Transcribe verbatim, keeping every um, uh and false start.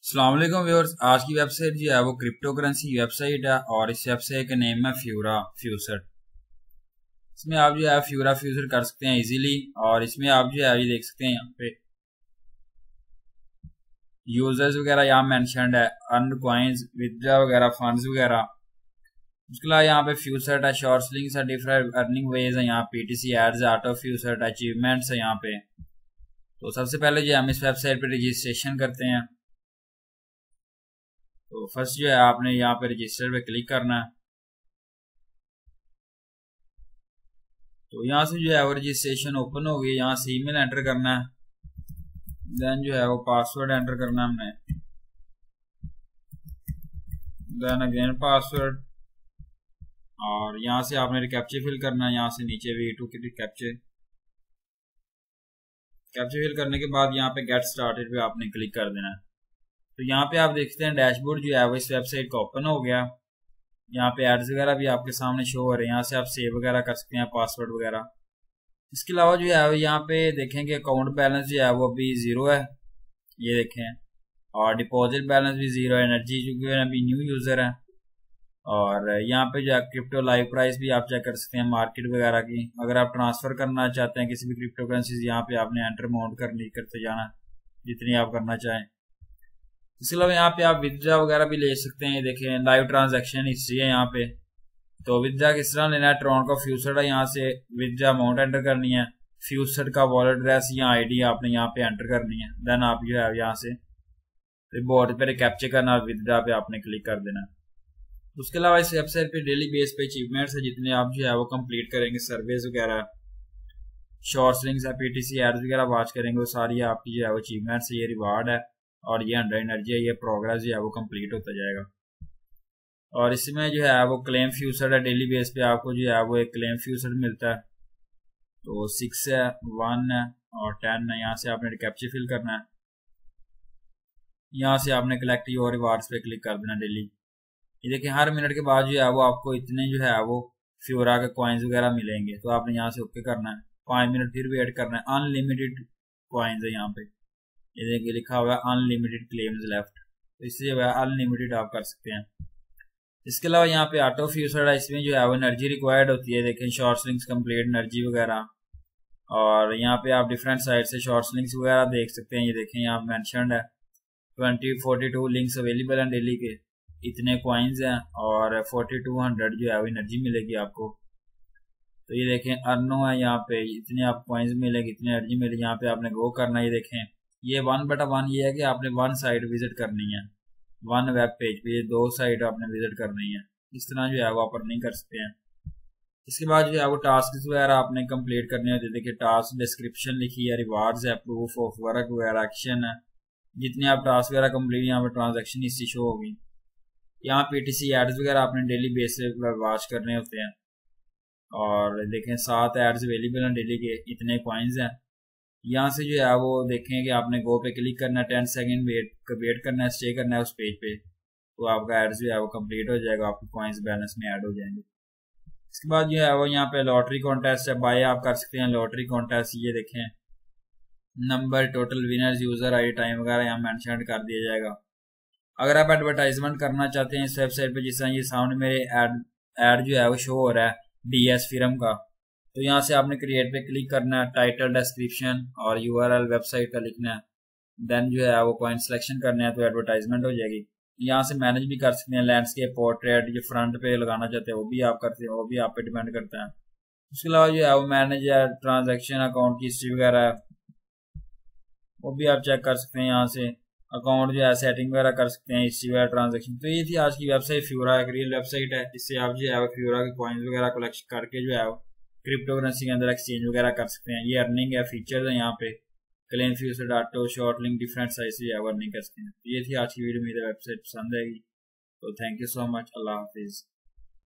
अस्सलाम वालेकुम व्यूअर्स। आज की वेबसाइट जो है वो क्रिप्टो करेंसी वेबसाइट है और इस वेबसाइट का नेम है फ्यूरा फ्यूचर। इसमें आप जो है फ्यूरा फ्यूचर कर सकते हैं इजीली। और इसमें आप जो है ये देख सकते हैं यहाँ पे यूजर्स वगैरह यहाँ मेंशन्ड है, अर्न कॉइन्स, विथड्रॉ वगैरह, फंड्स वगैरह। उसके अलावा यहाँ पे फ्यूचर है, शॉर्ट लिंक्स है, डिफरेंट अर्निंग वेज है, यहाँ PTC ads, auto future, achievements है यहाँ पे। तो सबसे पहले जो हम इस वेबसाइट पे रजिस्ट्रेशन करते हैं। तो फर्स्ट जो है आपने यहाँ पे रजिस्टर पे क्लिक करना है। तो यहाँ से जो है वो रजिस्ट्रेशन ओपन हो गई। यहाँ से ईमेल एंटर करना है, देन जो है वो पासवर्ड एंटर करना है हमने, देन अगेन पासवर्ड। और यहाँ से आपने कैप्चा फिल करना है। यहाँ से नीचे वी टू के कैप्चे कैप्चा फिल करने के बाद यहाँ पे गेट स्टार्टेड पे आपने क्लिक कर देना है। तो यहाँ पे आप देखते हैं डैशबोर्ड जो है वो इस वेबसाइट का ओपन हो गया। यहाँ पे एड्स वगैरह भी आपके सामने शो हो रहे हैं। यहाँ से आप सेव वगैरह कर सकते हैं, पासवर्ड वगैरह। इसके अलावा जो है यहाँ पे देखेंगे अकाउंट बैलेंस जो है वो अभी जीरो है, ये देखें। और डिपॉजिट बैलेंस भी जीरो है। एनर्जी जो है अभी न्यू यूजर है। और यहाँ पे जो है क्रिप्टो लाइव प्राइस भी आप चेक कर सकते हैं, मार्केट वगैरह की। अगर आप ट्रांसफर करना चाहते हैं किसी भी क्रिप्टो करेंसी, यहाँ पे आपने एंटर अमाउंट करनी करते जाना जितनी आप करना चाहें। इसके अलावा यहाँ पे आप विथड्रॉ वगैरह भी ले सकते हैं। ये देखें लाइव ट्रांजैक्शन हिस्ट्री है यहाँ पे। तो विथड्रॉ किस तरह लेना है, ट्रॉन का फ्यूचर है, यहाँ से विथड्रॉ अमाउंट एंटर करनी है, फ्यूचर का वॉलेट एड्रेस या आईडी आपने यहाँ पे एंटर करनी है। देन आप जो है यहाँ से रिपोर्ट पे कैप्चर करना, विथड्रॉ पे आपने क्लिक कर देना। उसके अलावा इस वेबसाइट पे डेली बेस पे अचीवमेंट्स है, जितने आप जो है वो कंप्लीट करेंगे, सर्वेज वगैरह, शॉर्ट लिंक्स है, पीटीसी एड्स वगैरह वॉच करेंगे, वो सारी आपकी जो है वो अचीवमेंट्स है, ये रिवार्ड है। और ये हंड्रेड एनर्जी है, ये प्रोग्रेस जो है वो कंप्लीट होता जाएगा। और इसमें जो है वो क्लेम फ्यूचर है, डेली बेस पे आपको जो है वो एक क्लेम फ्यूचर मिलता है। तो सिक्स है, वन है और टेन है। यहाँ से आपने कैप्चा फिल करना है। यहाँ से आपने कलेक्ट योर रिवार्ड्स पे क्लिक कर देना डेली। ये देखिए हर मिनट के बाद जो है वो आपको इतने जो है वो फ्यूरा के कॉइन्स वगैरह मिलेंगे। तो आपने यहाँ से ओके करना है, पाँच मिनट फिर वेट करना है। अनलिमिटेड कॉइन्स है यहाँ पे, ये देखिए लिखा हुआ है अनलिमिटेड क्लेम्स लेफ्ट। तो इससे जो है अनलिमिटेड आप कर सकते हैं। इसके अलावा यहाँ पे ऑटो फ्यूचर है, इसमें जो है वो एनर्जी रिक्वायर्ड होती है। देखें शॉर्ट लिंक्स कंप्लीट एनर्जी वगैरह। और यहाँ पे आप डिफरेंट साइड से शॉर्ट लिंक्स वगैरह देख सकते हैं। ये देखें यहाँ मेंशन्ड है twenty forty two links available हैं डेली के, इतने कॉइन्स हैं और फोर्टी टू हंड्रेड जो है वो एनर्जी मिलेगी आपको। तो ये देखें अर्नो है, यहाँ पे इतने आप कॉइन्स मिलेगी, इतनी एनर्जी मिलेगी। यहाँ पे आपने गो करना है। ये देखें ये वन बटा वन ये है कि आपने वन साइट विजिट करनी है, वन वेब पेज पे ये दो साइट आपने विजिट करनी है। इस तरह जो है वो आप अर्निंग कर सकते हैं। इसके बाद जो है वो टास्क वगैरह आपने कंप्लीट करने होते हैं। देखिए टास्क डिस्क्रिप्शन लिखी है, रिवार्ड्स है, प्रूफ ऑफ वर्क वगैरह, एक्शन है। जितने आप टास्क वगैरह कंप्लीट, यहाँ पे ट्रांजेक्शन हिस्ट्री शो होगी। यहाँ पीटीसी एड्स वगैरह आपने डेली बेसिस पर वॉच करने होते हैं। और देखें सात एड्स अवेलेबल हैं डेली के, इतने कॉइन्स हैं। यहाँ से जो है वो देखें कि आपने गो पे क्लिक करना है, टेन सेकंड वेट वेट करना है, स्टे करना है उस पेज पे। तो आपका एड्स जो है वो कंप्लीट हो जाएगा, आपके कॉइन्स बैलेंस में ऐड हो जाएंगे। इसके बाद जो है वो यहाँ पे लॉटरी कॉन्टेस्ट है, बाय आप कर सकते हैं लॉटरी कॉन्टेस्ट। ये देखें number, total winners, user I time वगैरह यहाँ मेंशन कर दिया जाएगा। अगर आप एडवर्टाइजमेंट करना चाहते हैं इस वेबसाइट पे, जिस तरह ये सामने मेरे एड एड जो है वो शो हो रहा है डीएस फिल्म का, तो यहाँ से आपने क्रिएट पे क्लिक करना है, टाइटल, डिस्क्रिप्शन और यूआरएल वेबसाइट का लिखना है। देन जो है वो पॉइंट सिलेक्शन करना है, तो एडवर्टाइजमेंट हो जाएगी। यहाँ से मैनेज भी कर सकते हैं, लैंडस्केप, पोर्ट्रेट, जो फ्रंट पे लगाना चाहते हैं वो भी आप करते हैं, वो भी आप पे डिपेंड करता है। उसके अलावा जो है वो मैनेज ट्रांजेक्शन, अकाउंट की हिस्ट्री वगैरह वो भी आप चेक कर सकते हैं। यहाँ से अकाउंट जो है सेटिंग वगैरह कर सकते हैं, हिस्ट्री वगैरह, ट्रांजेक्शन। तो ये थी आज की वेबसाइट फ्यूरा, एक रियल वेबसाइट है। इससे आप जो है फ्यूरा के कॉइन्स वगैरह कलेक्ट करके जो है क्रिप्टो करेंसी के अंदर एक्सचेंज वगैरह कर सकते हैं। ये अर्निंग है, फीचर्स है यहाँ पे, क्लेम फ्यूचर, डाटो, शॉर्ट लिंक, डिफरेंट साइज से अर्निंग कर सकते हैं। ये थी आज की वीडियो। मेरी वेबसाइट पसंद आएगी तो थैंक यू सो मच। अल्लाह हाफिज।